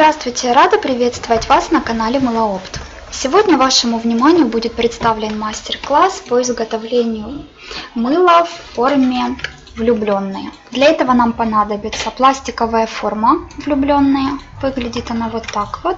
Здравствуйте! Рада приветствовать вас на канале Мылоопт. Сегодня вашему вниманию будет представлен мастер-класс по изготовлению мыла в форме влюбленные. Для этого нам понадобится пластиковая форма влюбленные. Выглядит она вот так вот.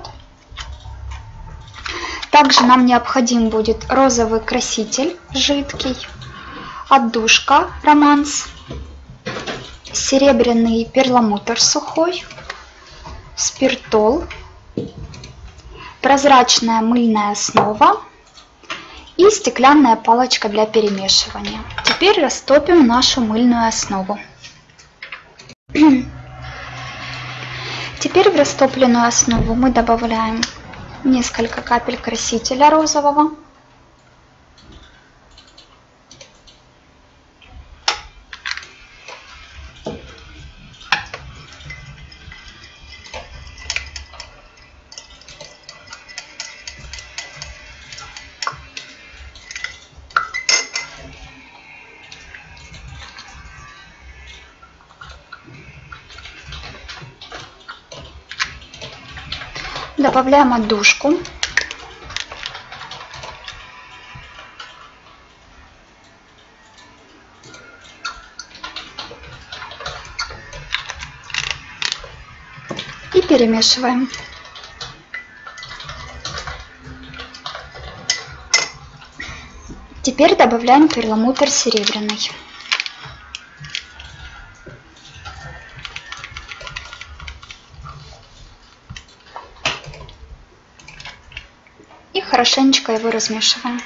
Также нам необходим будет розовый краситель жидкий, отдушка романс, серебряный перламутр сухой, спиртол, прозрачная мыльная основа и стеклянная палочка для перемешивания. Теперь растопим нашу мыльную основу. Теперь в растопленную основу мы добавляем несколько капель красителя розового. Добавляем отдушку. И перемешиваем. Теперь добавляем перламутр серебряный. И хорошенечко его размешиваем.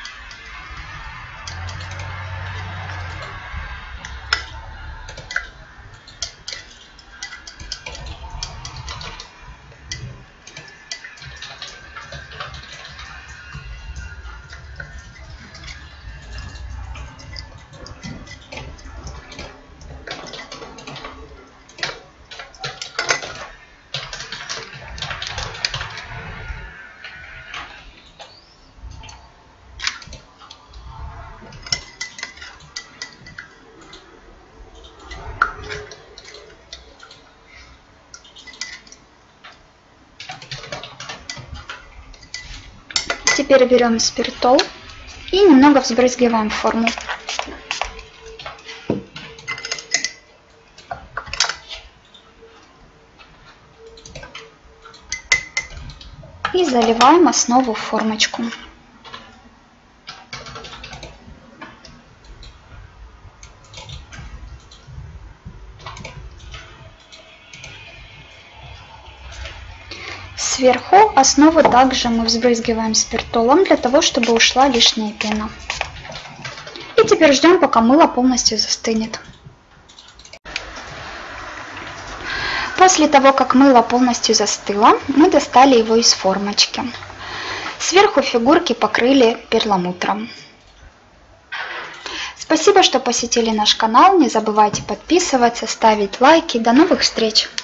Теперь берем спиртол и немного взбрызгиваем форму. И заливаем основу в формочку. Сверху основу также мы взбрызгиваем спиртолом, для того, чтобы ушла лишняя пена. И теперь ждем, пока мыло полностью застынет. После того, как мыло полностью застыло, мы достали его из формочки. Сверху фигурки покрыли перламутром. Спасибо, что посетили наш канал. Не забывайте подписываться, ставить лайки. До новых встреч!